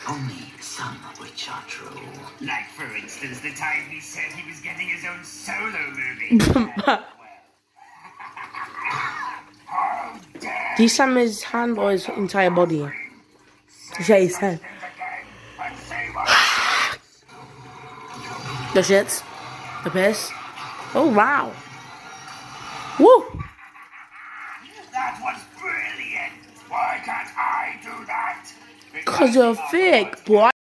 Only some of which are true. Like, for instance, the time he said he was getting his own solo movie. Do you slam his hand or his entire body? Yeah, his head. The shits. The piss. Oh, wow. Woo! That was brilliant! Why can't I do that? Because you're fake, boy.